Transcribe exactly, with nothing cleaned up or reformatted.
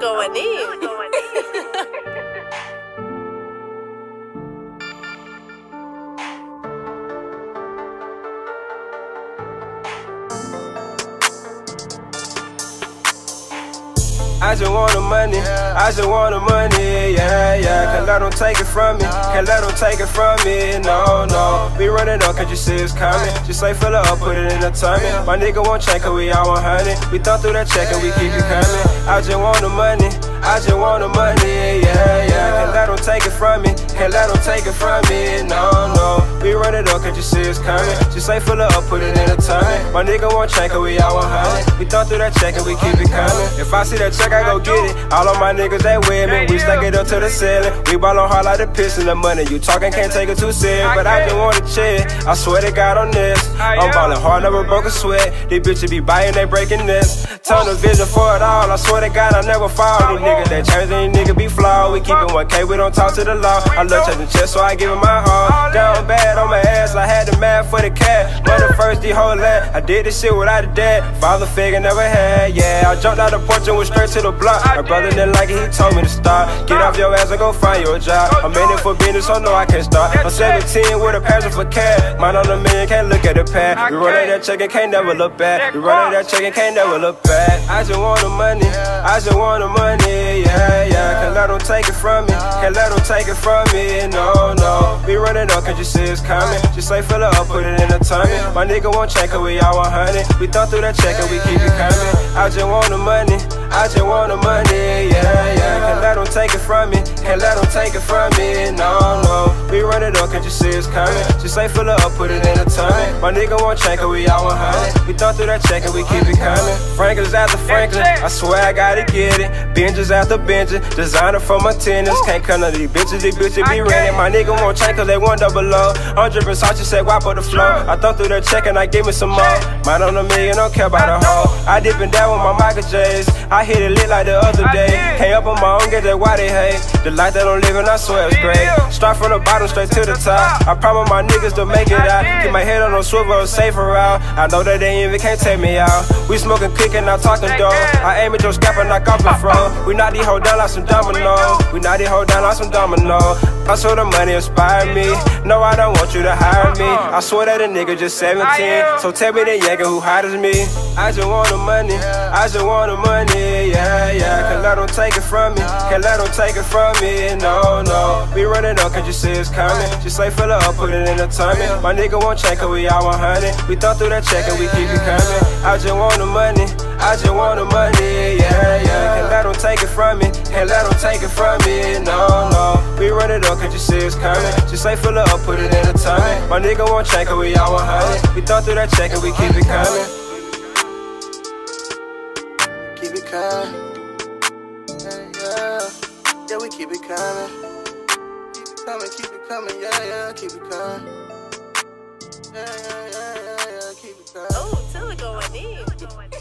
going in. I just want the money, I just want the money, yeah, yeah. Can't let them take it from me, can't let them take it from me, no, no. We running up, can't you see it's coming? Just say fill it up, put it in the tummy. My nigga won't check it, we all one hundred. We thumb through that check and we keep it coming. I just want the money, I just want the money, yeah, yeah. Can't let them take it from me, can't let them take it from me, no, no. We run it up, can't you see it's coming? Just say fill it up, put it in the tummy. My nigga won't check it, we all one hundred. We thumb through that check and we keep it coming. If I see that check, I go get it. All of my niggas, they with me. We stack it up to the ceiling. We ballin' hard like the piston. The money you talking can't take it too serious. But I just want to chill. I swear to God on this. I'm ballin' hard, never broke a sweat. These bitches be buying, they breaking this. Turn the vision for it all. I swear to God, I never fall. These niggas that change, these niggas be flawed. We keep it one K, we don't talk to the law. I love touching chest, so I give it my heart. Down bad on my ass, I had the math for the cat. Money first, the whole lot. I did this shit without a dad. Father figure never had, yeah. I jumped out the porch and went straight to the block. My brother didn't like it, he told me to stop. Get off your ass and go find you a job. I'm in it for business, so no, I can't stop. I'm seventeen with a passion for cash. Mine on a million, can't look at the pad. We run at that check and can't never look back. We run at that check and can't never look back. I just want the money, I just want the money, yeah, yeah. Can't let them take it from me, can't let them take it from me, no, no. We run it up, can't you see it's coming? Just say fill it up, put it in the tummy. My nigga won't check it, we all one hundred. We thumb through that check and we keep it coming. I just want the money, I just want the money, yeah, yeah. Can't let them take it from me, can't let them take it from me, no, no. We run it up, can't you see it's coming? Just say fill it up, put it in the tummy. My nigga won't check it, we all one hundred. We thumb through that check and we keep it coming. Franklin's after Franklin, I swear I gotta get it. Benches after benches, designer for my tennis. Can't cut none of these bitches, these bitches be renting. My nigga won't change cause they want double low. I'm drippin' Sachi said wipe up the flow. I thumb through that check and I give me some more. Mine on a million, don't care about a hoe. I dippin' down with my Michael J's. I hit it lit like the other day. Came up on my own, get that why they hate. The life that I'm living, I swear it's great. Start from the bottom straight to the top. I promise my niggas to make it out. Keep my head on no swivel, safer route. I know that they even can't take me out. We smoking, cooking, not talking dough. I aim at your scrap and knock off the fro. We knock these hoes down like some dominoes. We knock these hoes down like some dominoes. I swear the money inspired me. No, I don't want you to hire me. I swear that a nigga just seventeen. So tell me the Yankee who hot as me. I just want the money, I just want the money, yeah, yeah. Can't let them take it from me, can't let them take it from me, no, no. We run it up, can't you see it's coming? Just say fill it up, put it in the tummy. My nigga won't check it, we all one hundred. We thumb through that check and we keep it coming. I just want the money, I just want the money, yeah, yeah. Can't let them take it from me, can't let them take it from me, no, no. We run it up, can't you see it's coming? Just say fill it up, put it in the tummy. My nigga won't check it, we all one hundred. We thumb through that check and we keep it coming. Keep it coming, yeah, yeah, yeah, we keep it coming. Keep it coming, keep it coming, yeah, yeah, keep it coming. Yeah, yeah, yeah, yeah, yeah, keep it coming. Oh, Tilla going in.